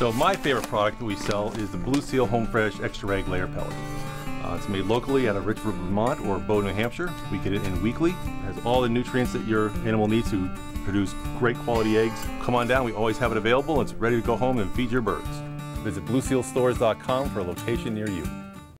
So my favorite product that we sell is the Blue Seal Home Fresh Extra Egg Layer Pellet. It's made locally out of Richford, Vermont or Bow, New Hampshire. We get it in weekly. It has all the nutrients that your animal needs to produce great quality eggs. Come on down, we always have it available. It's ready to go home and feed your birds. Visit BlueSealStores.com for a location near you.